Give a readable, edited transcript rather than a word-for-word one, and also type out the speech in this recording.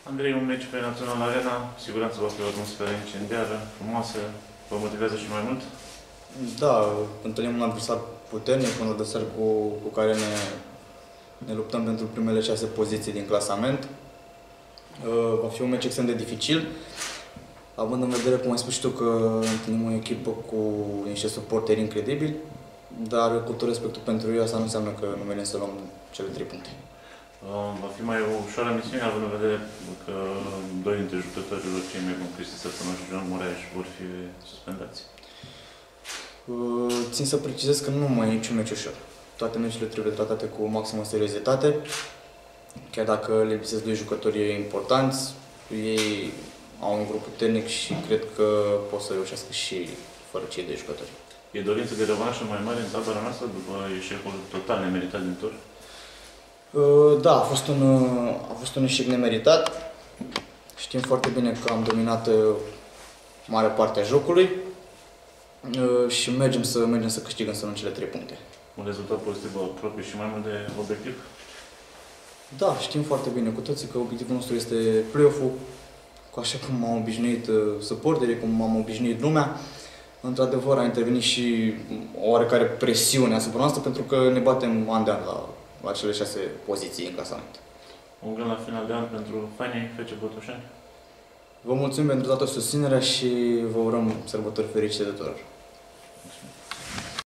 Andrei, un meci pe Național Arena, siguranță va fi o atmosferă incendiară, frumoasă, vă motivează și mai mult? Da, întâlnim un adversar puternic, un adversar cu care ne luptăm pentru primele 6 poziții din clasament. Va fi un meci extrem de dificil, având în vedere, cum ai spus și tu, că întâlnim o echipă cu niște suporteri incredibili, dar cu tot respectul pentru ei, asta nu înseamnă că nu venim să luăm cele 3 puncte. Va fi mai ușoară misiune, având în vedere că doi dintre jucătorilor cei mai buni, Cristi Săptămâni și John Moraes, vor fi suspendați. Țin să precizez că nu mai e niciun meci ușor. Toate meciurile trebuie tratate cu maximă seriozitate. Chiar dacă le lipsesc 2 jucători importanți, ei au un grup puternic și cred că pot să reușească și fără cei 2 jucători. E dorință de revanșă mai mare în tabăra noastră după eșecul total nemeritat din tur? Da, a fost un eșec nemeritat. Știm foarte bine că am dominat mare parte a jocului și mergem să câștigăm, să luăm cele 3 puncte. Un rezultat pozitiv vă apropie și mai mult de obiectiv? Da, știm foarte bine cu toții că obiectivul nostru este play-off-ul, așa cum m-am obișnuit suporterii, cum m-am obișnuit lumea. Într-adevăr, a intervenit și o oarecare presiune asupra noastră, pentru că ne batem an de an la cele 6 poziții în clasament. Un gând la final de an pentru fanii FC Botoșani? Vă mulțumim pentru toată susținerea și vă urăm sărbători fericite de tuturor. Mulțumim.